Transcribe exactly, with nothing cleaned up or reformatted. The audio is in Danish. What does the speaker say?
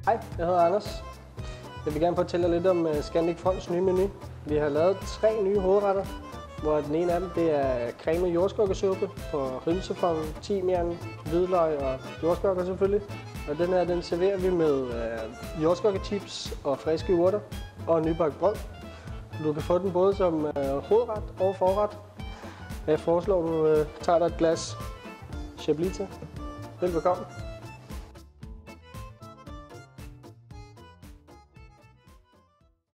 Hej, jeg hedder Anders. Jeg vil gerne fortælle jer lidt om Scandic Fonds nye menu. Vi har lavet tre nye hovedretter, hvor den ene af dem det er cremet jordskokkesuppe på rimsefong, timian, hvidløg og jordskokker selvfølgelig. Og den her den serverer vi med øh, jordskokkechips og friske urter og nybagt brød. Du kan få den både som øh, hovedret og forret. Jeg foreslår, at du øh, tager dig et glas Chablis. Velbekomme.